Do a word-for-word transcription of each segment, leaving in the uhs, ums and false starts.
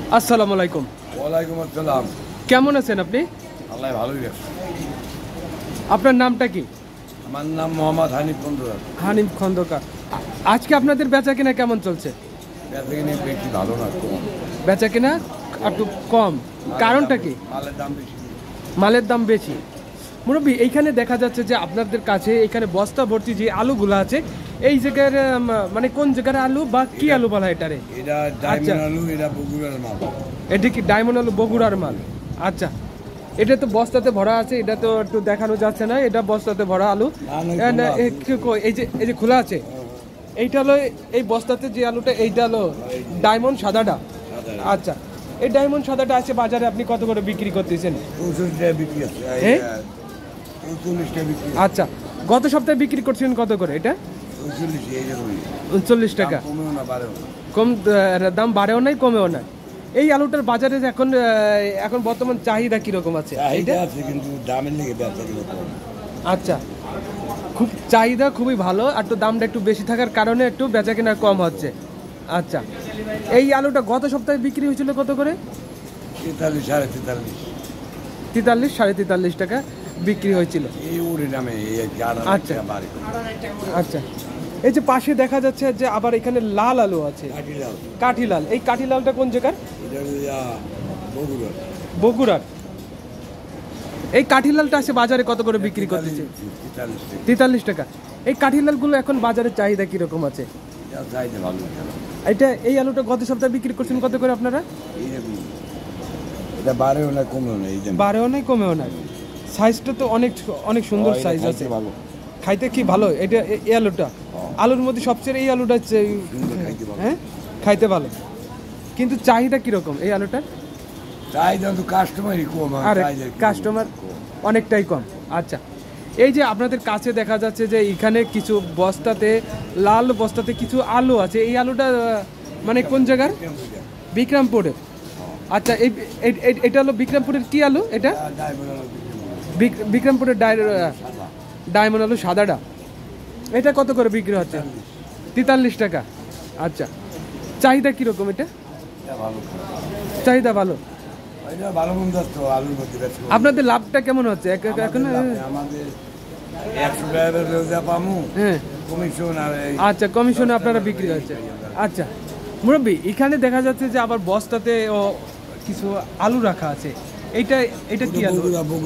আসসালামু আলাইকুম। ওয়ালাইকুম আসসালাম। কেমন আছেন আপনি? আল্লাহ ভালোই রাখছে। আপনার নামটা কি? আমার নাম মোহাম্মদ হানিফ খন্দকার। হানিফ খন্দকার। আজকে আপনাদের বেচা কিনা কেমন চলছে? বেচা কিনা বেশি ভালো না, কম। বেচা কিনা একটু কম, কারণটা কি? মালের দাম বেশি। মালের দাম বেশি। মুরব্বী, এইখানে দেখা যাচ্ছে যে আপনাদের কাছে এখানে বস্তা ভর্তি যে আলুগুলো আছে, এই জায়গার মানে কোন জায়গার আলু বা কি আলু বলা হয় এটারে? এটা ডায়মন্ড আলু, এটা বগুড়ার মাল। এটা কি ডায়মন্ড আলু, বগুড়ার মাল? আচ্ছা, এটা তো বস্তাতে ভরা আছে, এটা তো একটু দেখানো যাচ্ছে না, এটা বস্তাতে ভরা আলু। এই যে এই যে খোলা আছে, এইটা হলো এই বস্তাতে যে আলুটা, এইটা হলো ডায়মন্ড সাদাটা। আচ্ছা, এই ডায়মন্ড সাদাটা আছে বাজারে, আপনি কত করে বিক্রি করতেছেন? আচ্ছা, গত সপ্তাহে বিক্রি করছেন কত করে এটা? উনচল্লিশ টাকা। কম দাম বাড়েও নাই, কমেও নাই। এই আলুটার বাজারে এখন এখন বর্তমান চাহিদা কিরকম আছে? আচ্ছা, খুব চাহিদা খুবই ভালো, আর তো দামটা একটু বেশি থাকার কারণে একটু বেচা কেনা কম হচ্ছে। আচ্ছা, এই আলুটা গত সপ্তাহে বিক্রি হয়েছিল কত করে? তেতাল্লিশ সাড়ে তেতাল্লিশ তেতাল্লিশ সাড়ে তেতাল্লিশ টাকা বিক্রি হয়েছিল। আচ্ছা আচ্ছা, এই যে পাশে দেখা যাচ্ছে যে আবার এখানে লাল আলু আছে, কাঠি লাল। এই কাঠি লালটা কোন জায়গার? বগুড়ার। এই কাঠি লালটা আছে বাজারে কত করে বিক্রি করতেছে? তেতাল্লিশ টাকা। এই কাঠি লালগুলো এখন বাজারে চাহিদা কিরকম আছে? এটা এই আলুটা গত সপ্তাহে বিক্রি করছেন কত করে আপনারা? বাড়েও না কমেও না, বাড়েও নাই কমেও নাই। সাইজটা তো অনেক অনেক সুন্দর সাইজ আছে, খাইতে কি ভালো। এটা এই আলুটা আলুর মধ্যে সবচেয়ে এই আলুটা হ্যাঁ খাইতে ভালো, কিন্তু চাহিদা কিরকম এই আলুটার? চাহিদা তো কাস্টমারই কম, আর কাস্টমার অনেকটাই কম। আচ্ছা, এই যে আপনাদের কাছে দেখা যাচ্ছে যে এখানে কিছু বস্তাতে, লাল বস্তাতে কিছু আলু আছে, এই আলুটা মানে কোন জায়গার? বিক্রমপুরের। আচ্ছা, এই এটা হলো বিক্রমপুরের কি আলু? এটা বিক্রমপুরের ডায়মন্ড আলু সাদাটা। এটা কত করে বিক্রি হচ্ছে? তেতাল্লিশ টাকা। আচ্ছা, চাহিদা কিরকম এটা? চাহিদা ভালো। আপনাদের লাভটা কেমন হচ্ছে এখন? আচ্ছা, কমিশনে আপনারা বিক্রি হচ্ছে। আচ্ছা মুরব্বী, এখানে দেখা যাচ্ছে যে আবার বস্তাতে ও কিছু আলু রাখা আছে, এইটা এটা কি আলু?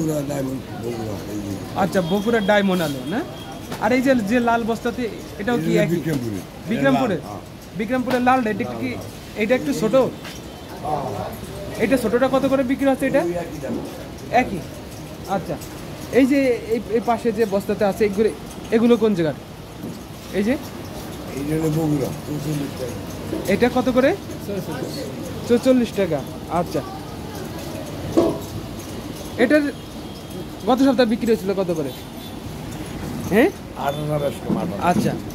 আচ্ছা, বগুড়ার ডায়মন্ড আলু না? আর এই যে যে লাল বস্তাতে, এটাও কি একই? বিক্রমপুরের। বিক্রমপুরের লাল, এটা কি এটা একটু ছোট? এটা ছোটটা কত করে বিক্রি হচ্ছে? এটা একই। আচ্ছা, এই যে এই পাশে যে বস্তাতে আছে, এগুলো এগুলো কোন জায়গার? এই যে এটা কত করে? চৌচল্লিশ টাকা। আচ্ছা, এটার গত সপ্তাহে বিক্রি হয়েছিল কত করে? হ্যাঁ, আচ্ছা।